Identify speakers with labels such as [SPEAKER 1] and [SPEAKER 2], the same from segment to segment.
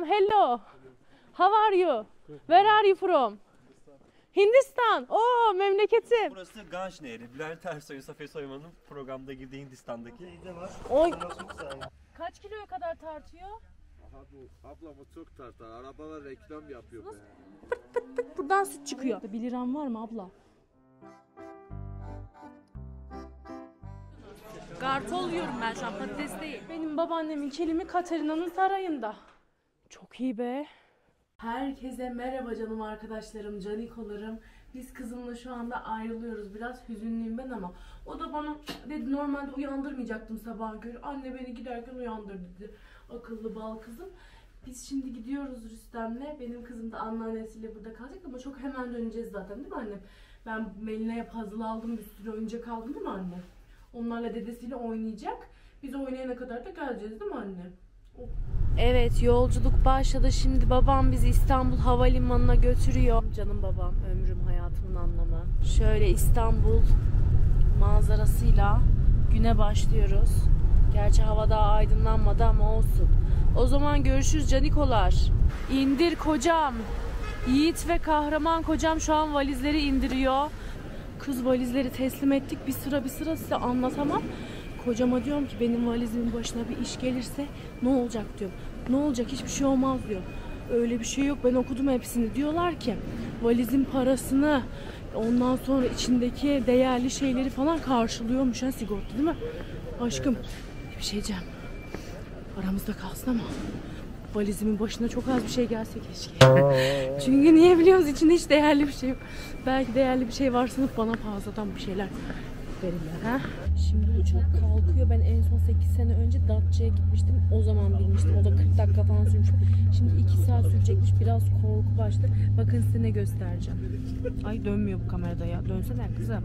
[SPEAKER 1] Hindistan, hello. How are you? Where are you from? Hindistan. Oo, memleketim.
[SPEAKER 2] Burası Ganj Nehri. Bülent Ersoy'un, Safiye Soyman'ın programda girdiği Hindistan'daki.
[SPEAKER 1] Oy. Kaç kiloya kadar tartıyor?
[SPEAKER 3] Abla bu çok tartar. Arabalar reklam yapıyor be.
[SPEAKER 1] Buradan süt çıkıyor. 1 liram var mı abla? Gartol yiyorum ben şu an, patates değil. Benim babaannemin kilimi Katerina'nın sarayında. Çok iyi be. Herkese merhaba canım arkadaşlarım, canikolarım. Biz kızımla şu anda ayrılıyoruz. Biraz hüzünlüyüm ben ama o da bana dedi, normalde uyandırmayacaktım sabah körü. Anne beni giderken uyandır dedi. Akıllı bal kızım. Biz şimdi gidiyoruz Rüstem'le. Benim kızım da anneannesiyle burada kalacak ama çok hemen döneceğiz zaten, değil mi annem? Ben Melina'ya puzzle aldım, bir sürü oyuncak aldım, değil mi anne? Onlarla dedesiyle oynayacak. Biz oynayana kadar da geleceğiz, değil mi anne? Evet, yolculuk başladı. Şimdi babam bizi İstanbul Havalimanı'na götürüyor. Canım babam, ömrüm hayatımın anlamı. Şöyle İstanbul manzarasıyla güne başlıyoruz. Gerçi hava daha aydınlanmadı ama olsun. O zaman görüşürüz canikolar. İndir kocam. Yiğit ve kahraman kocam şu an valizleri indiriyor. Kız, valizleri teslim ettik. Bir sıra size anlatamam. Kocama diyorum ki benim valizimin başına bir iş gelirse ne olacak diyorum. Ne olacak, hiçbir şey olmaz diyor. Öyle bir şey yok, ben okudum hepsini. Diyorlar ki valizin parasını, ondan sonra içindeki değerli şeyleri falan karşılıyormuş ha, sigorta, değil mi? Aşkım bir şey diyeceğim. Aramızda kalsın ama valizimin başına çok az bir şey gelse keşke. Çünkü niye biliyorsunuz, içinde hiç değerli bir şey yok. Belki değerli bir şey varsa bana fazladan bir şeyler verirler ha. Şimdi uçak kalkıyor. Ben en son 8 sene önce Datça'ya gitmiştim. O zaman bilmiştim. O da 40 dakika falan sürmüş. Şimdi 2 saat sürecekmiş. Biraz korku başladı. Bakın size ne göstereceğim. Ay dönmüyor bu kamerada ya. Dönsene kızım.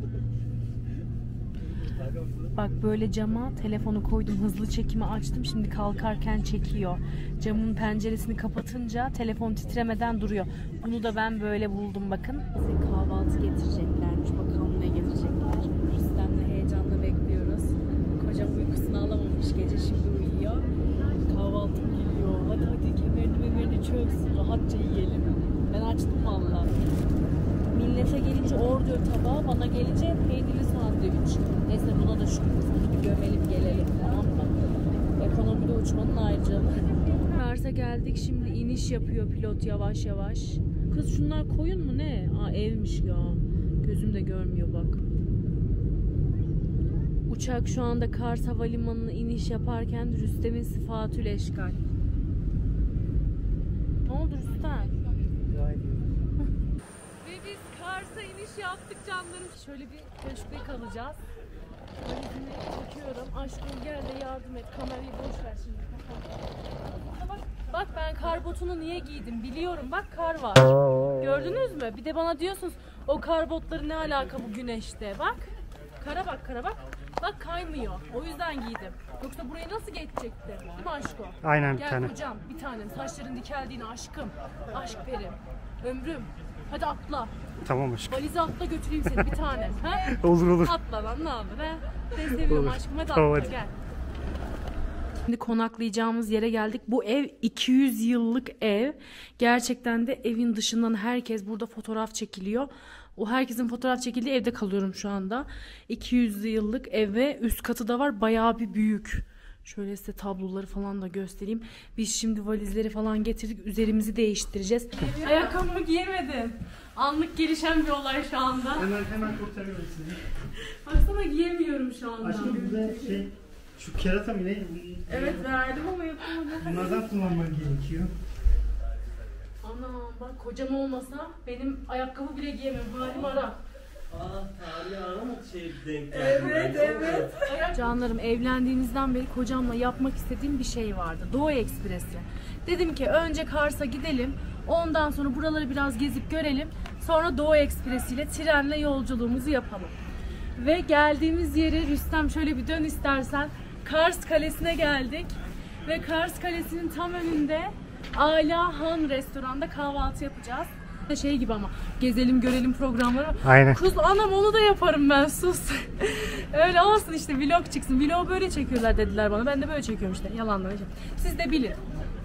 [SPEAKER 1] Bak böyle cama telefonu koydum. Hızlı çekimi açtım. Şimdi kalkarken çekiyor. Camın penceresini kapatınca telefon titremeden duruyor. Bunu da ben böyle buldum bakın. Bize kahvaltı getireceklermiş. Bakalım ne getirecekler. Rüstem'le heyecanla bekliyoruz. Kocam uykusunu alamamış gece, şimdi uyuyor. Kahvaltım geliyor. Hadi kemerini çöksün. Rahatça yiyelim. Ben açtım valla. Millete gelince order tabağı, bana gelince peynirli sandviç. Neyse buna da şükür. Bunu bir gömelim gelelim, tamam mı? Ekonomide uçmanın ayrıcalığı. Kars'a geldik, şimdi iniş yapıyor pilot yavaş yavaş. Kız şunlar koyun mu ne? Aa evmiş ya. Gözüm de görmüyor bak. Uçak şu anda Kars Havalimanı'na iniş yaparken Rüstem'in sıfatül eşkal. Ne oldu Rüstem? Ve biz Kars'a iniş yaptık canlarım. Şöyle bir köşkte kalacağız. Valizini çekiyorum. Aşkım gel de yardım et. Kamerayı boş ver şimdi. Bak ben kar botunu niye giydim biliyorum. Bak kar var. Gördünüz mü? Bir de bana diyorsunuz o kar botları ne alaka bu güneşte. Bak. Kara bak, kara bak. Bak kaymıyor. O yüzden giydim. Yoksa burayı nasıl geçecekti? Değil mi aşko?
[SPEAKER 4] Aynen,
[SPEAKER 1] gel
[SPEAKER 4] bir tane.
[SPEAKER 1] Gel hocam bir tanem. Saçların dikeldiğini aşkım. Aşk perim. Ömrüm. Hadi atla.
[SPEAKER 4] Tamam aşkım.
[SPEAKER 1] Valizi atla götüreyim seni bir tanem. He?
[SPEAKER 4] Olur.
[SPEAKER 1] Atla lan, ne olur he? Seni seviyorum
[SPEAKER 4] Olur.
[SPEAKER 1] aşkım, hadi
[SPEAKER 4] Tamam,
[SPEAKER 1] atla
[SPEAKER 4] hadi.
[SPEAKER 1] gel. Şimdi konaklayacağımız yere geldik. Bu ev 200 yıllık ev. Gerçekten de evin dışından herkes burada fotoğraf çekiliyor. O herkesin fotoğraf çekildiği evde kalıyorum şu anda. 200 yıllık ev ve üst katı da var. Bayağı bir büyük. Şöyle size tabloları falan da göstereyim. Biz şimdi valizleri falan getirdik. Üzerimizi değiştireceğiz. Ayakkabımı giyemedim. Anlık gelişen bir olay şu anda.
[SPEAKER 4] Hemen kurtarıyorum sizi.
[SPEAKER 1] Baksana giyemiyorum şu anda.
[SPEAKER 4] Aşkım burada şu kerata mı ne?
[SPEAKER 1] Evet verdim ama yapamadım.
[SPEAKER 4] Bunlardan kullanman gerekiyor.
[SPEAKER 1] Anam bak, kocam olmasa benim ayakkabı bile giyemem. Halim ara.
[SPEAKER 2] Tarihi arama denk
[SPEAKER 1] Evet. Canlarım, evlendiğimizden beri kocamla yapmak istediğim bir şey vardı. Doğu Ekspresi. Dedim ki önce Kars'a gidelim. Ondan sonra buraları biraz gezip görelim. Sonra Doğu Ekspresi ile trenle yolculuğumuzu yapalım. Ve geldiğimiz yeri, Rüstem şöyle bir dön istersen. Kars Kalesi'ne geldik. Ve Kars Kalesi'nin tam önünde Ala Han restoranda kahvaltı yapacağız. Şey gibi ama gezelim görelim programları.
[SPEAKER 4] Aynen.
[SPEAKER 1] Kız anam onu da yaparım ben, sus. Öyle olsun işte, vlog çıksın. Vlog böyle çekiyorlar dediler bana. Ben de böyle çekiyorum işte, yalanlar. Siz de bilin.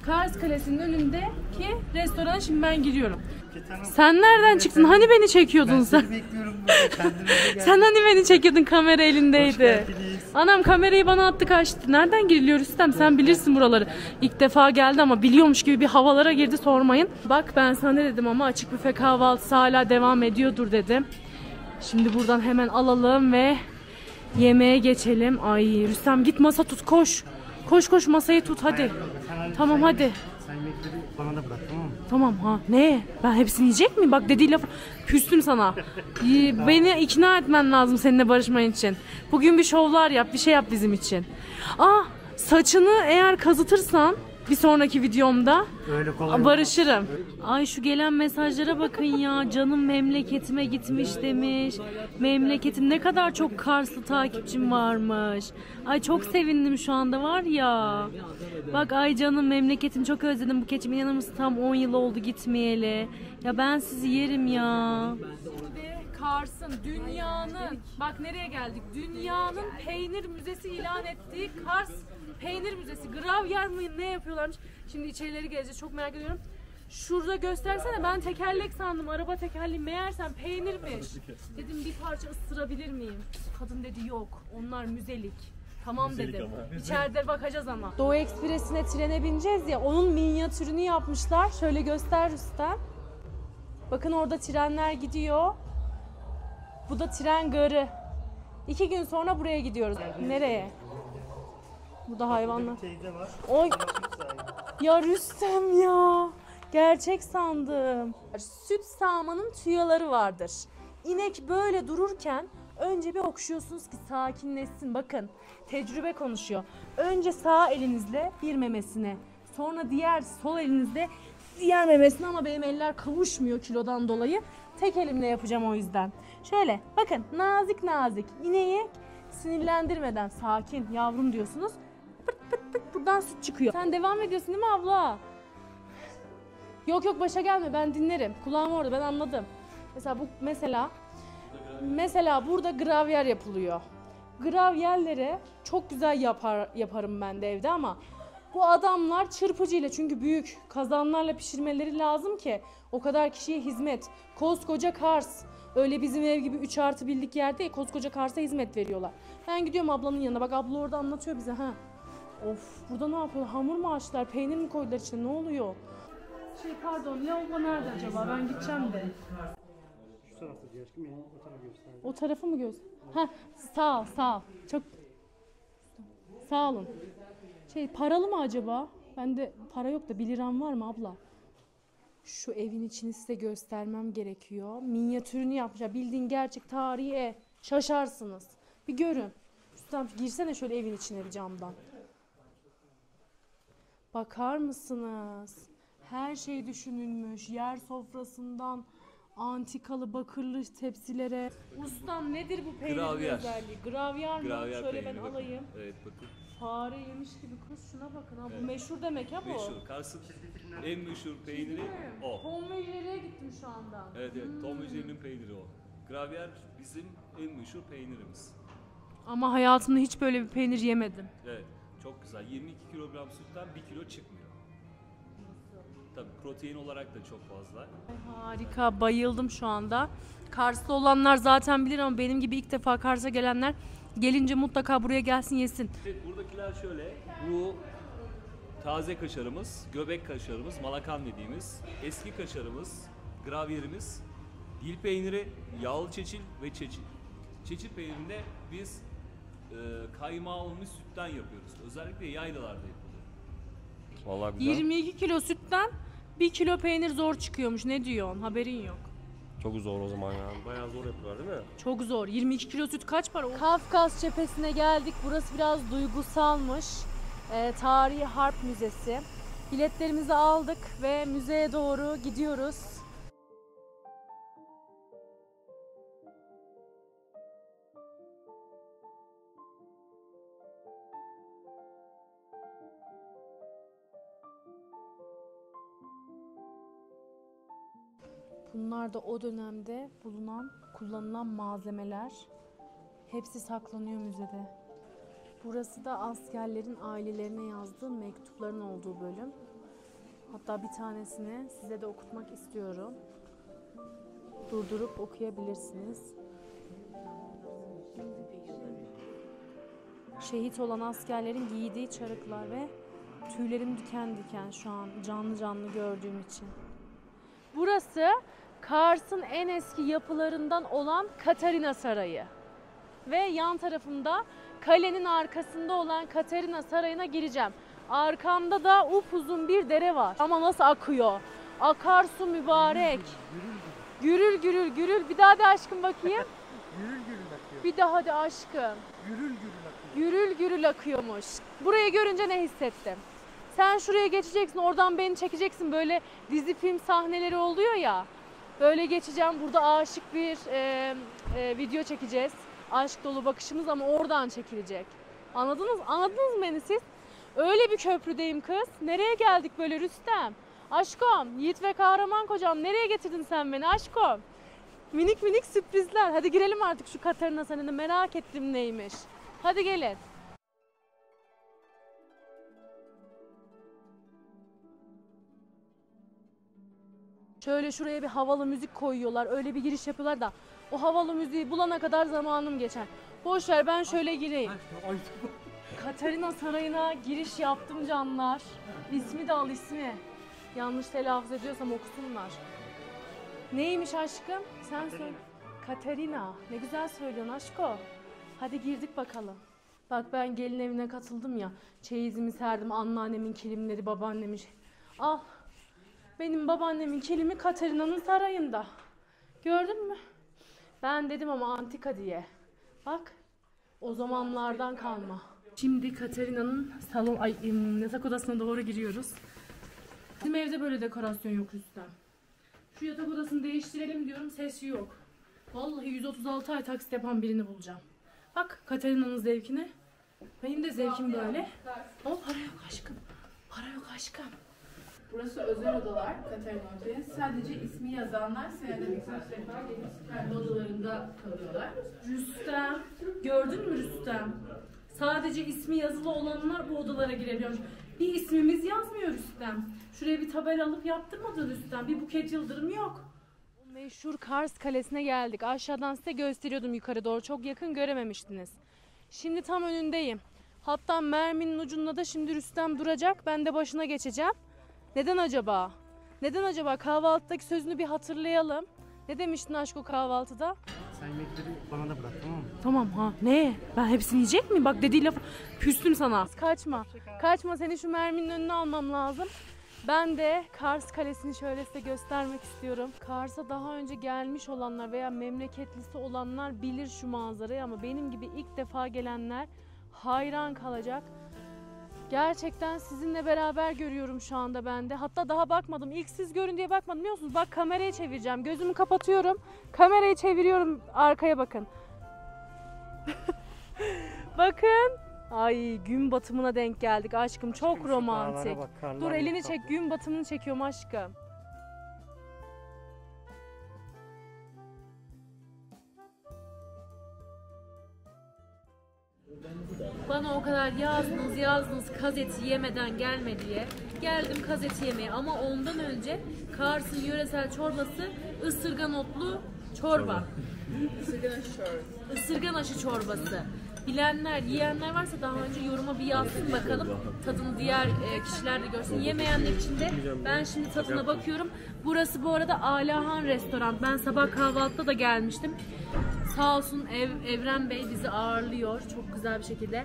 [SPEAKER 1] Kars Kalesi'nin önündeki restorana şimdi ben giriyorum.
[SPEAKER 4] Ketanım.
[SPEAKER 1] Sen nereden çıktın? Hani beni çekiyordun
[SPEAKER 4] Ben
[SPEAKER 1] sen?
[SPEAKER 4] seni bekliyorum burada. Kendine gel.
[SPEAKER 1] Sen hani beni çekiyordun, kamera
[SPEAKER 4] Hoş
[SPEAKER 1] elindeydi.
[SPEAKER 4] geldiniz.
[SPEAKER 1] Anam kamerayı bana attı kaçtı. Nereden giriliyor Rüstem? Sen bilirsin buraları. İlk defa geldi ama biliyormuş gibi bir havalara girdi, sormayın. Bak ben sana ne dedim ama açık büfe kahvaltısı hala devam ediyordur dedim. Şimdi buradan hemen alalım ve yemeğe geçelim. Ay Rüstem git masa tut, koş. Koş koş masayı tut hadi. Tamam hadi.
[SPEAKER 4] Sen yemekleri bana da bırak, tamam mı?
[SPEAKER 1] Tamam ha. Ne? Ben hepsini yiyecek miyim? Bak dediği laf. Küstüm sana. Beni ikna etmen lazım seninle barışman için. Bugün bir şovlar yap, bir şey yap bizim için. Saçını eğer kazıtırsan bir sonraki videomda
[SPEAKER 4] Öyle kolay.
[SPEAKER 1] barışırım. Ay şu gelen mesajlara bakın ya. Canım memleketime gitmiş demiş. Memleketim, ne kadar çok Karslı takipçim varmış. Ay çok sevindim şu anda var ya. Bak ay canım memleketim, çok özledim bu keçim. İnanır mısın tam 10 yıl oldu gitmeyeli. Ya ben sizi yerim ya. Kars'ın, dünyanın, bak nereye geldik? Dünyanın peynir müzesi ilan ettiği Kars Peynir Müzesi. Gravyer mı ne yapıyorlarmış? Şimdi içerileri gezeceğiz. Çok merak ediyorum. Şurada göstersene, ben tekerlek sandım. Araba tekerleği, meğersem peynirmiş. Dedim bir parça ısırabilir miyim? Kadın dedi yok. Onlar müzelik. Tamam
[SPEAKER 2] Müzelik
[SPEAKER 1] dedim.
[SPEAKER 2] ama.
[SPEAKER 1] İçeride bakacağız ama. Doğu Ekspresi'ne trene bineceğiz ya. Onun minyatürünü yapmışlar. Şöyle göster Rüstem. Bakın orada trenler gidiyor. Bu da tren garı. 2 gün sonra buraya gidiyoruz. Nereye? Burada hayvanlar.
[SPEAKER 4] Teyze var.
[SPEAKER 1] Oy. Ya Rüstem ya. Gerçek sandım. Süt sağmanın tüyaları vardır. İnek böyle dururken önce bir okşuyorsunuz ki sakinleşsin. Bakın tecrübe konuşuyor. Önce sağ elinizle bir memesine, sonra diğer sol elinizle diğer memesine, ama benim eller kavuşmuyor kilodan dolayı. Tek elimle yapacağım o yüzden. Şöyle bakın, nazik nazik ineği sinirlendirmeden sakin yavrum diyorsunuz. Pırt pırt pırt buradan süt çıkıyor. Sen devam ediyorsun değil mi abla? Yok yok başa gelme, ben dinlerim. Kulağım orada, ben anladım. Mesela bu mesela burada gravyer yapılıyor. Gravyerleri çok güzel yaparım ben de evde ama bu adamlar çırpıcıyla, çünkü büyük kazanlarla pişirmeleri lazım ki o kadar kişiye hizmet. Koskoca Kars. Öyle bizim ev gibi 3+1'lik yer değil. Koskoca Kars'a hizmet veriyorlar. Ben gidiyorum ablanın yanına. Bak abla orada anlatıyor bize. Of, burada ne yapıyorlar? Hamur mu açtılar? Peynir mi koydular içine? Ne oluyor? Pardon, lavabo nerede acaba? Ben gideceğim de.
[SPEAKER 4] Şu tarafta diyor aşkım, yani o tarafa göster.
[SPEAKER 1] O tarafı mı sağ ol. Çok sağ olun. Paralı mı acaba? Bende para yok da 1 liram var mı abla? Şu evin içini size göstermem gerekiyor. Minyatürünü yapmışlar. Bildiğin gerçek tarihi ev. Şaşarsınız. Bir görün. Üstten girsene şöyle evin içine bir camdan. Bakar mısınız? Her şey düşünülmüş. Yer sofrasından antikalı bakırlı tepsilere. Ustam nedir bu peynirin
[SPEAKER 5] Gravyer.
[SPEAKER 1] özelliği? Gravyer mi?
[SPEAKER 5] Gravyer
[SPEAKER 1] Şöyle
[SPEAKER 5] peyniri.
[SPEAKER 1] ben alayım.
[SPEAKER 5] Evet bakın.
[SPEAKER 1] Fare yemiş gibi kız, şuna bakın ha. Bu
[SPEAKER 5] Evet.
[SPEAKER 1] meşhur demek ha bu.
[SPEAKER 5] Meşhur. Kars'ın en meşhur peyniri o.
[SPEAKER 1] Tom ve Jerry'e gittim şu anda.
[SPEAKER 5] Evet evet. Tom ve Jerry'nin peyniri o. Gravyer bizim en meşhur peynirimiz.
[SPEAKER 1] Ama hayatımda hiç böyle bir peynir yemedim.
[SPEAKER 5] Evet. Çok güzel. 22 kilogram sütten 1 kilo çıkmıyor. Tabii protein olarak da çok fazla.
[SPEAKER 1] Harika, bayıldım şu anda. Kars'ta olanlar zaten bilir ama benim gibi ilk defa Kars'a gelenler gelince mutlaka buraya gelsin yesin.
[SPEAKER 5] Evet, buradakiler şöyle. Bu taze kaşarımız, göbek kaşarımız, malakan dediğimiz, eski kaşarımız, gravyerimiz, dil peyniri, yağlı çeçil ve çeçil. Çeçil peynirinde biz kaymağı alınmış sütten yapıyoruz. Özellikle yaylalarda yapılıyor.
[SPEAKER 2] Vallahi güzel.
[SPEAKER 1] 22 kilo sütten 1 kilo peynir zor çıkıyormuş. Ne diyorsun? Haberin yok.
[SPEAKER 2] Çok zor o zaman ya. Bayağı zor yapıyorlar değil mi?
[SPEAKER 1] Çok zor. 22 kilo süt kaç para? Kafkas cephesine geldik. Burası biraz duygusalmış. Tarihi Harp Müzesi. Biletlerimizi aldık ve müzeye doğru gidiyoruz. Bunlar da o dönemde kullanılan malzemeler. Hepsi saklanıyor müzede. Burası da askerlerin ailelerine yazdığı mektupların olduğu bölüm. hatta bir tanesini size de okutmak istiyorum. Durdurup okuyabilirsiniz. Şehit olan askerlerin giydiği çarıklar ve tüylerim diken diken şu an canlı canlı gördüğüm için. Burası Kars'ın en eski yapılarından olan Katarina Sarayı. Ve yan tarafımda kalenin arkasında olan Katarina Sarayı'na gireceğim. Arkamda da upuzun bir dere var. Ama nasıl akıyor? Akarsu mübarek. Gürül gürül gürül. Bir daha de aşkım bakayım.
[SPEAKER 4] Gürül gürül akıyor.
[SPEAKER 1] Bir daha de aşkım.
[SPEAKER 4] Gürül gürül akıyor.
[SPEAKER 1] Gürül gürül akıyormuş. Burayı görünce ne hissettim? Sen şuraya geçeceksin, oradan beni çekeceksin. Böyle dizi film sahneleri oluyor ya. Böyle geçeceğim. Burada aşık bir video çekeceğiz. Aşk dolu bakışımız ama oradan çekilecek. Anladınız? Anladınız mı beni siz? Öyle bir köprüdeyim kız. Nereye geldik böyle Rüstem? Aşkım, yiğit ve kahraman kocam, nereye getirdin sen beni aşkım? Minik minik sürprizler. Hadi girelim artık şu Katarina Sarayı'na, merak ettim neymiş. Hadi gelin. Şöyle şuraya bir havalı müzik koyuyorlar. Öyle bir giriş yapıyorlar da o havalı müziği bulana kadar zamanım geçer. Boş ver, ben şöyle gireyim. Katarina Sarayı'na giriş yaptım canlar. İsmi de al, ismi. Yanlış telaffuz ediyorsam okusunlar. Neymiş aşkım? Sen söyle. Katarina. Ne güzel söylüyorsun aşko. Hadi girdik bakalım. Bak ben gelin evine katıldım ya. Çeyizimi serdim. Anneannemin kilimleri, babaannemin. Al. Benim babaannemin kilimi Katarina'nın sarayında. Gördün mü? Ben dedim ama antika diye. Bak. O zamanlardan kalma. Şimdi Katarina'nın yatak odasına doğru giriyoruz. Bizim evde böyle dekorasyon yok üstten. Şu yatak odasını değiştirelim diyorum, ses yok. Vallahi 136 ay taksit yapan birini bulacağım. Bak Katarina'nın zevkine. Benim de zevkim böyle. Ama para yok aşkım. Para yok aşkım. Burası özel odalar Katarina Otel'in. Sadece ismi yazanlar senede birkaç defa gelip kendi odalarında kalıyorlar. Rüstem. Gördün mü Rüstem? Sadece ismi yazılı olanlar bu odalara girebiliyormuş. Bir ismimiz yazmıyor Rüstem. Şuraya bir tabela alıp yaptırmadın Rüstem. Bir buket yıldırım yok. O meşhur Kars Kalesi'ne geldik. Aşağıdan size gösteriyordum yukarı doğru. Çok yakın görememiştiniz. Şimdi tam önündeyim. Hatta merminin ucunda da şimdi Rüstem duracak. Ben de başına geçeceğim. Neden acaba? Neden acaba? Kahvaltıdaki sözünü bir hatırlayalım. Ne demiştin aşk o kahvaltıda?
[SPEAKER 4] Sen yemekleri bana da bırak, tamam mı?
[SPEAKER 1] Tamam ha. Ne? Ben hepsini yiyecek miyim? Bak dediği laf. Küstüm sana. Kaçma. Kaçma, seni şu merminin önüne almam lazım. Ben de Kars Kalesi'ni şöyle size göstermek istiyorum. Kars'a daha önce gelmiş olanlar veya memleketlisi olanlar bilir şu manzarayı ama benim gibi ilk defa gelenler hayran kalacak. Gerçekten sizinle beraber görüyorum şu anda ben de. Hatta daha bakmadım. İlk siz görün diye bakmadım, biliyor musunuz? Bak kamerayı çevireceğim. Gözümü kapatıyorum. Kamerayı çeviriyorum. Arkaya bakın. Bakın. Ay, gün batımına denk geldik aşkım. Çok
[SPEAKER 4] Şu
[SPEAKER 1] romantik.
[SPEAKER 4] dağlara bak, karlar
[SPEAKER 1] Dur
[SPEAKER 4] yok,
[SPEAKER 1] elini
[SPEAKER 4] tatlı.
[SPEAKER 1] çek. Gün batımını çekiyorum aşkım. Bana o kadar yazdınız kaz eti yemeden gelme diye. Geldim kaz eti yemeye ama ondan önce Kars'ın yöresel çorbası ısırgan otlu çorba. Isırgan aşı çorbası. Bilenler, yiyenler varsa daha önce yoruma bir yazsın bakalım. Tadını diğer kişiler de görsün. Yemeyenler için de ben şimdi tadına bakıyorum. Burası bu arada Alahan Restoran. Ben sabah kahvaltıda da gelmiştim. Sağ olsun Evren Bey bizi ağırlıyor çok güzel bir şekilde.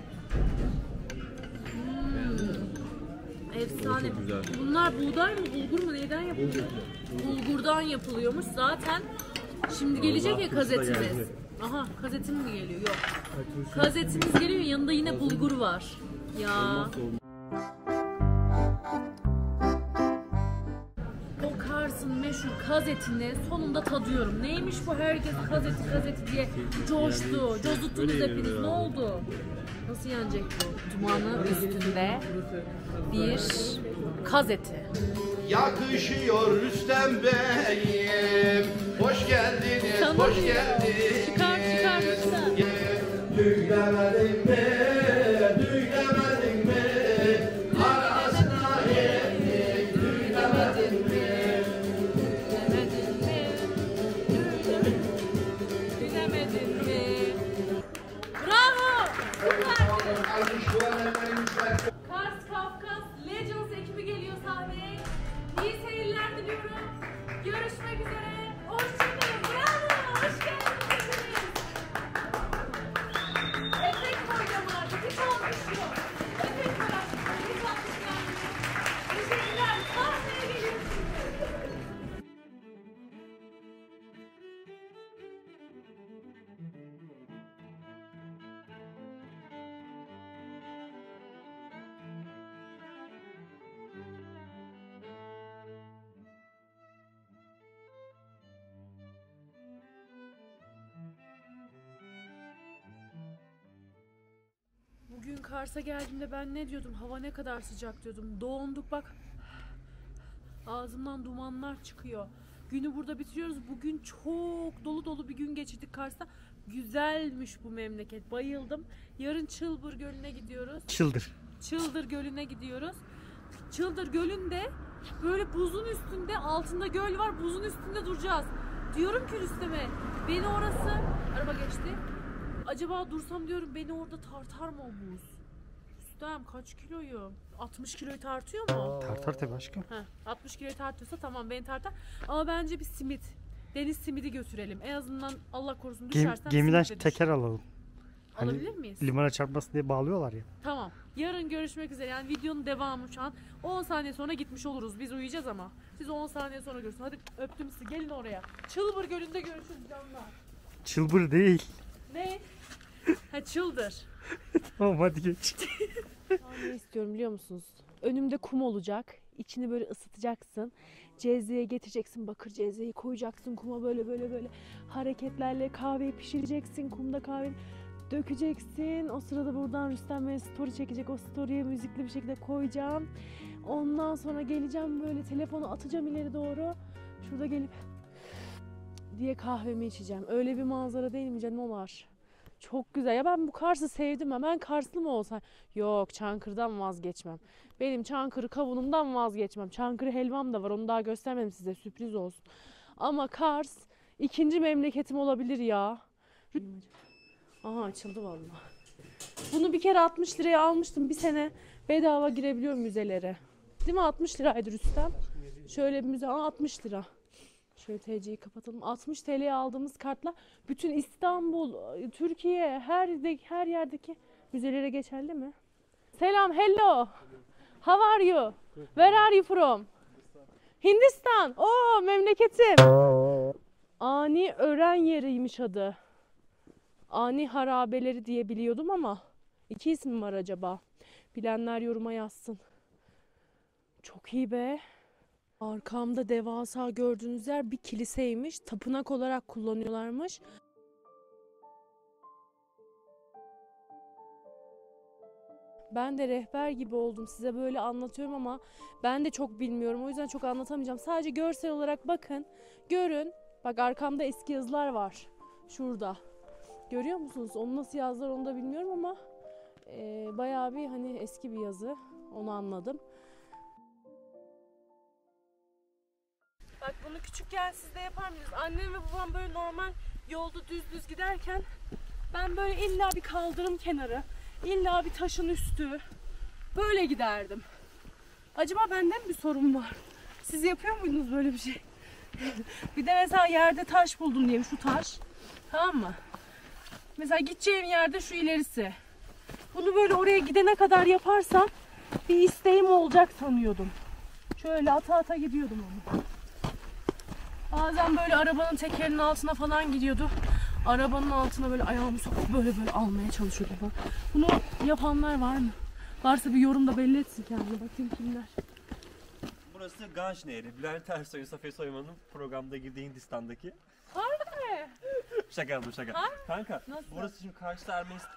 [SPEAKER 1] Efsane. Bunlar buğday mı, bulgur mu, neyden yapılıyor? Bulgurdan yapılıyormuş. Zaten şimdi gelecek ya kazetimiz. Aha, kazetim mi geliyor? Yok. Kazetimiz geliyor, yanında yine bulgur var. Ya. O Kars'ın meşhur kaz etini sonunda tadıyorum. Neymiş bu, herkes kaz eti diye coştu. Cozuttunuz hepiniz. Ne oldu? Nasıl yenecek bu? Dumanı üstünde bir kaz eti.
[SPEAKER 6] Yakışıyor Rüstem Bey'im. Hoş geldiniz,
[SPEAKER 1] Sana
[SPEAKER 6] hoş
[SPEAKER 1] diyor.
[SPEAKER 6] geldiniz.
[SPEAKER 1] Çıkar lütfen.
[SPEAKER 6] Düğlemedin mi, düğlemedin mi? Arasına yendik, düğlemedin
[SPEAKER 1] İyi seyirler diliyorum. Görüşmek üzere. Hoşçakalın. Bravo. Hoş geldiniz. Efekt koyacağım artık. Hiç alkış yok. Efekt var artık. Hiç alkış gelmiyor. Teşekkürler. Sahneye geliyorsunuz. Bugün Kars'a geldiğimde ben ne diyordum? Hava ne kadar sıcak diyordum. Donduk bak. Ağzımdan dumanlar çıkıyor. Günü burada bitiriyoruz. Bugün çok dolu dolu bir gün geçirdik Kars'ta. Güzelmiş bu memleket. Bayıldım. Yarın Çılbır Gölü'ne gidiyoruz.
[SPEAKER 4] Çıldır.
[SPEAKER 1] Çıldır Gölü'ne gidiyoruz. Çıldır Gölü'nde böyle buzun üstünde, altında göl var, buzun üstünde duracağız. Diyorum ki Rüstem'e, beni orası, araba geçti. Acaba dursam diyorum, beni orada tartar mı o buz? Rüstem kaç kiloyum? 60 kiloyu tartıyor mu?
[SPEAKER 4] Tartar tabii aşkım.
[SPEAKER 1] Heh, 60 kiloyu tartıyorsa tamam, beni tartar. Ama bence bir simit, deniz simidi götürelim. En azından Allah korusun düşersen
[SPEAKER 4] Gemiden
[SPEAKER 1] simit de
[SPEAKER 4] teker alalım. Hani
[SPEAKER 1] alabilir miyiz?
[SPEAKER 4] limana çarpmasın diye bağlıyorlar ya.
[SPEAKER 1] Tamam. Yarın görüşmek üzere. Yani videonun devamı şu an. 10 saniye sonra gitmiş oluruz. Biz uyuyacağız ama. Siz 10 saniye sonra görürsünüz. Hadi öptüm sizi. Gelin oraya. Çılbır Gölü'nde görüşürüz canlar.
[SPEAKER 4] Çılbır değil.
[SPEAKER 1] Ne? Ha çıldır.
[SPEAKER 4] Tamam hadi geç.
[SPEAKER 1] Ne istiyorum biliyor musunuz? Önümde kum olacak. İçini böyle ısıtacaksın. Cezveye getireceksin. Bakır cezveyi koyacaksın kuma, böyle hareketlerle kahveyi pişireceksin. Kumda kahveyi dökeceksin. O sırada buradan Rüstem Bey story çekecek. O story'e müzikli bir şekilde koyacağım. Ondan sonra geleceğim, böyle telefonu atacağım ileri doğru. Şurada gelip diye kahvemi içeceğim. Öyle bir manzara değil mi canolar? Çok güzel. Ya ben bu Kars'ı sevdim. Ben Karslı mı olsam? Yok, Çankırı'dan vazgeçmem. Benim Çankırı kavunumdan vazgeçmem. Çankırı helvam da var. Onu daha göstermedim size. Sürpriz olsun. Ama Kars ikinci memleketim olabilir ya. Aha açıldı vallahi. Bunu bir kere 60 liraya almıştım. Bir sene bedava girebiliyorum müzelere. Değil mi? 60 liraydı Rüstem. Şöyle bir müze. 60 lira. Şöyle TC'yi kapatalım. 60 TL'ye aldığımız kartla bütün İstanbul, Türkiye, her yerdeki müzelere geçerli mi? Selam, hello. How are you? Where are you from? Hindistan. Oo, memleketim. Ani öğren yeriymiş adı. Ani harabeleri diye biliyordum ama 2 isim var acaba? Bilenler yoruma yazsın. Çok iyi be. Arkamda devasa gördüğünüz yer bir kiliseymiş. Tapınak olarak kullanıyorlarmış. Ben de rehber gibi oldum. Size böyle anlatıyorum ama ben de çok bilmiyorum. O yüzden çok anlatamayacağım. Sadece görsel olarak bakın. Görün. Bak arkamda eski yazılar var. Şurada. Görüyor musunuz? Onu nasıl yazdılar onu da bilmiyorum ama bayağı bir hani eski bir yazı. Onu anladım. Bak bunu küçükken siz de yapar mısınız? Annem ve babam böyle normal yolda düz giderken ben böyle illa bir kaldırım kenarı, illa bir taşın üstü böyle giderdim. Acaba bende mi bir sorun var? Siz yapıyor muydunuz böyle bir şey? Bir de mesela yerde taş buldum diyelim, şu taş. Tamam mı? Mesela gideceğim yerde şu ilerisi. Bunu böyle oraya gidene kadar yaparsam bir isteğim olacak sanıyordum. Şöyle ata gidiyordum onu. Bazen böyle arabanın tekerinin altına falan gidiyordu. Arabanın altına böyle ayağımı sokup böyle almaya çalışıyordum falan. Bunu yapanlar var mı? Varsa bir yorumda belli etsin kendini. Bakayım kimler.
[SPEAKER 2] Burası Ganj Nehri. Bülent Ersoy'un, Safiye Soyman'ın programda girdiği Hindistan'daki.
[SPEAKER 1] Harbi mi?
[SPEAKER 2] Şaka yaptım şaka.
[SPEAKER 1] Ha?
[SPEAKER 2] Kanka
[SPEAKER 1] Nasıl?
[SPEAKER 2] burası şimdi karşısı Ermenistan.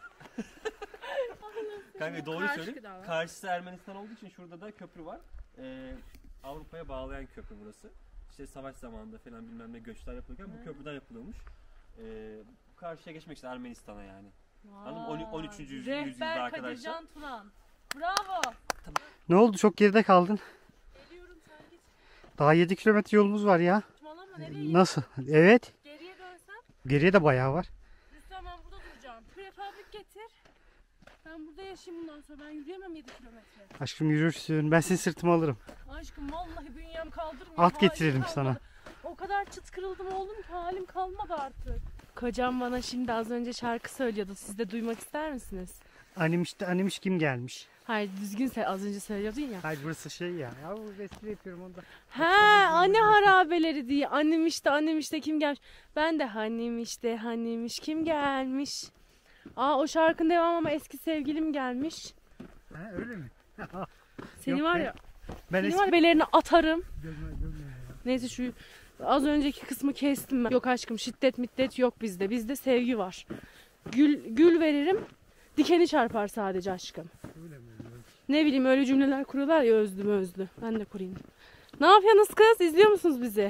[SPEAKER 2] Kanka doğru
[SPEAKER 1] Karşı
[SPEAKER 2] söyleyeyim.
[SPEAKER 1] gıda var.
[SPEAKER 2] Karşısı Ermenistan olduğu için şurada da köprü var. Avrupa'ya bağlayan köprü burası. İşte savaş zamanında falan bilmem ne göçler yapılırken bu köprüden yapılıyormuş. Karşıya geçmek için Ermenistan'a yani. Anladın mı? 13. yüzyılda
[SPEAKER 1] Rehber
[SPEAKER 2] arkadaşlar.
[SPEAKER 1] Kadircan Turan. Bravo.
[SPEAKER 4] Ne oldu, çok geride kaldın.
[SPEAKER 1] Geliyorum, sen git.
[SPEAKER 4] Daha 7 kilometre yolumuz var ya.
[SPEAKER 1] Saçmalama, nereye
[SPEAKER 4] Nasıl? Evet.
[SPEAKER 1] Geriye dönsem?
[SPEAKER 4] Geriye de bayağı var.
[SPEAKER 1] Rüstem ben burada duracağım. Prefabrik getir. Ben Ben burada yaşayayım bundan sonra. Ben yürüyemem 7 kilometre.
[SPEAKER 4] Aşkım yürürsün. Ben seni sırtıma alırım.
[SPEAKER 1] Aşkım vallahi bünyem kaldırmıyor.
[SPEAKER 4] At
[SPEAKER 1] Halim
[SPEAKER 4] getirelim
[SPEAKER 1] kalmadı.
[SPEAKER 4] sana.
[SPEAKER 1] O kadar çıt kırıldım oldum ki halim kalmadı artık. Kocam bana şimdi az önce şarkı söylüyordu. Siz de duymak ister misiniz?
[SPEAKER 4] Annemiş kim gelmiş?
[SPEAKER 1] Hayır düzgün az önce söylüyordun ya.
[SPEAKER 4] Hayır burası şey ya. Ya bu espri yapıyorum onda.
[SPEAKER 1] He anne harabeleri diye. Annem işte kim gelmiş. Ben de hannemiş kim gelmiş. Aa o şarkının devamı ama eski sevgilim gelmiş.
[SPEAKER 4] Ha öyle mi?
[SPEAKER 1] Seni
[SPEAKER 4] Yok
[SPEAKER 1] var
[SPEAKER 4] be.
[SPEAKER 1] ya.
[SPEAKER 4] Ben
[SPEAKER 1] Seni
[SPEAKER 4] eski...
[SPEAKER 1] var belerini atarım. Neyse şu az önceki kısmı kestim ben. Yok aşkım şiddet middet yok bizde. Bizde sevgi var. Gül veririm. Dikeni çarpar sadece aşkım. Ne bileyim öyle cümleler kuruyorlar ya özlü. Ben de kurayım. Ne yapıyorsunuz kız? İzliyor musunuz bizi?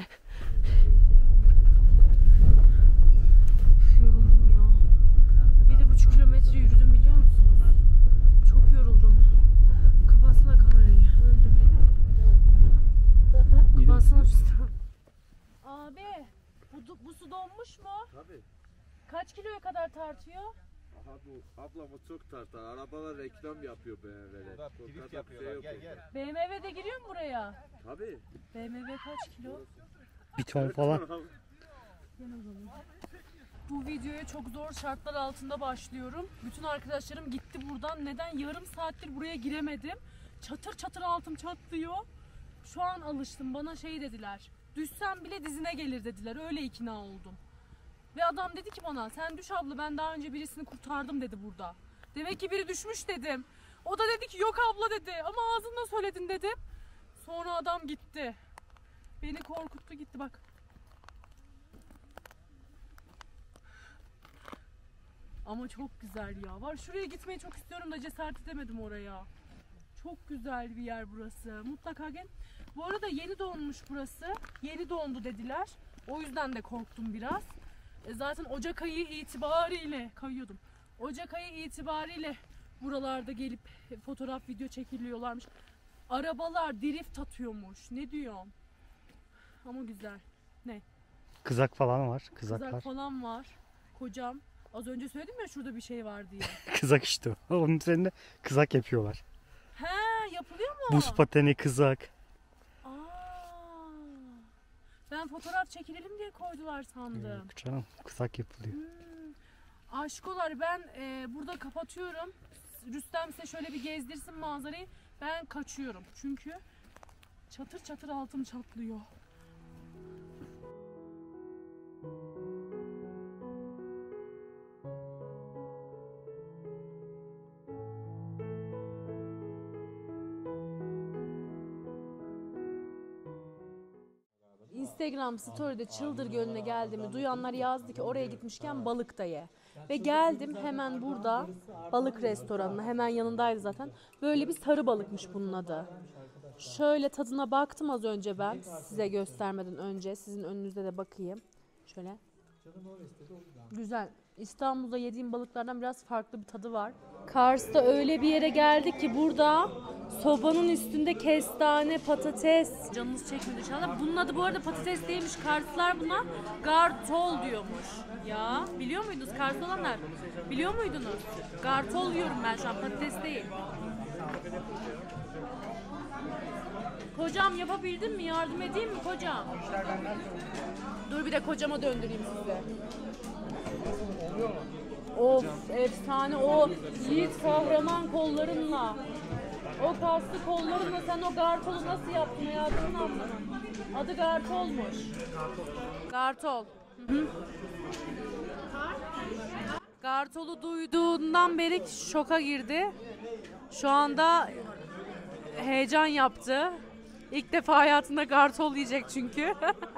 [SPEAKER 1] Yoruldum ya. 7,5 kilometre yürüdüm biliyor musunuz? Çok yoruldum. Kapatsana kamerayı. Öldüm. Kapatsana şu sistem. Abi bu su donmuş mu?
[SPEAKER 3] Tabii.
[SPEAKER 1] Kaç kiloya kadar tartıyor?
[SPEAKER 3] Aha bu ablamı çok tartar. Arabalar reklam yapıyor BMW'de.
[SPEAKER 6] Drift yapıyorlar. Gel gel.
[SPEAKER 1] BMW de giriyor mu buraya?
[SPEAKER 3] Tabii.
[SPEAKER 1] BMW kaç kilo?
[SPEAKER 4] Bir ton falan.
[SPEAKER 1] Bu videoya çok zor şartlar altında başlıyorum. Bütün arkadaşlarım gitti buradan. Neden? Yarım saattir buraya giremedim. Çatır çatır altım çatlıyor. Şu an alıştım. Bana şey dediler. Düşsem bile dizine gelir dediler. Öyle ikna oldum. Ve adam dedi ki bana sen düş abla ben daha önce birisini kurtardım dedi burada. Demek ki biri düşmüş dedim. O da dedi ki yok abla dedi ama ağzınla söyledin dedim. Sonra adam gitti. Beni korkuttu gitti bak. Ama çok güzel ya. Var şuraya gitmeyi çok istiyorum da cesaret edemedim oraya. Çok güzel bir yer burası. Mutlaka gel. Bu arada yeni donmuş burası. Yeni dondu dediler. O yüzden de korktum biraz. Zaten Ocak ayı itibariyle kayıyordum. Ocak ayı itibariyle buralarda gelip fotoğraf video çekiliyorlarmış. Arabalar drift atıyormuş. Ne diyorum? Ama güzel. Ne?
[SPEAKER 4] Kızak falan var. Kızaklar.
[SPEAKER 1] Kızak falan var. Kocam. Az önce söyledim ya şurada bir şey var diye.
[SPEAKER 4] Kızak işte o. Onun üzerinde kızak yapıyorlar.
[SPEAKER 1] He yapılıyor mu?
[SPEAKER 4] Buz pateni, kızak.
[SPEAKER 1] Aa, ben fotoğraf çekilelim diye koydular sandım.
[SPEAKER 4] Yok canım, kızak yapılıyor.
[SPEAKER 1] Aşkolar ben burada kapatıyorum. Rüstem size şöyle bir gezdirsin manzarayı. Ben kaçıyorum. Çünkü çatır çatır altım çatlıyor. Instagram story'de Çıldır Gölü'ne geldiğimi duyanlar yazdı ki oraya gitmişken balık da ye. Ve geldim hemen burada balık restoranına hemen yanındaydı zaten. Böyle bir sarı balıkmış bunun adı. Şöyle tadına baktım az önce ben size göstermeden önce sizin önünüzde de bakayım. Şöyle. Güzel. İstanbul'da yediğim balıklardan biraz farklı bir tadı var. Kars'ta öyle bir yere geldik ki burada sobanın üstünde kestane, patates. Canınız çekmedi inşallah. Bunun adı bu arada patates değilmiş. Karslılar buna gartol diyormuş. Ya biliyor muydunuz Karslı olanlar? Biliyor muydunuz? Gartol diyorum ben şu an patates değil. Kocam yapabildin mi? Yardım edeyim mi kocam? Dur bir de kocama döndüreyim size. Of efsane o yiğit kahraman kollarınla. O kaslı kollarınla sen o gartolu nasıl yaptın hayatını anlamadım. Adı gartolmuş. Gartol. Hı. Gartolu duyduğundan beri şoka girdi. Şu anda heyecan yaptı. İlk defa hayatında gartol yiyecek çünkü.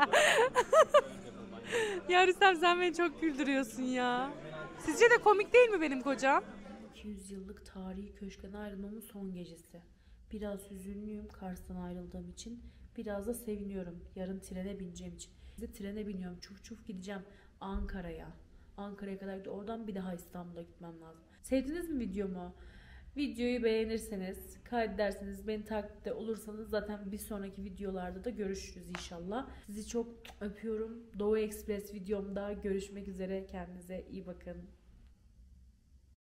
[SPEAKER 1] Ya Rüstem sen beni çok güldürüyorsun ya. Sizce de komik değil mi benim kocam? 200 yıllık tarihi köşkten ayrılmamın son gecesi. Biraz hüzünlüyüm Kars'tan ayrıldığım için. Biraz da seviniyorum yarın trene bineceğim için. Trene biniyorum çuf çuf gideceğim Ankara'ya. Ankara'ya kadar gidip oradan bir daha İstanbul'a gitmem lazım. Sevdiniz mi videomu? Videoyu beğenirseniz, kaydederseniz, beni takipte olursanız zaten bir sonraki videolarda da görüşürüz inşallah. Sizi çok öpüyorum. Doğu Express videomda görüşmek üzere. Kendinize iyi bakın.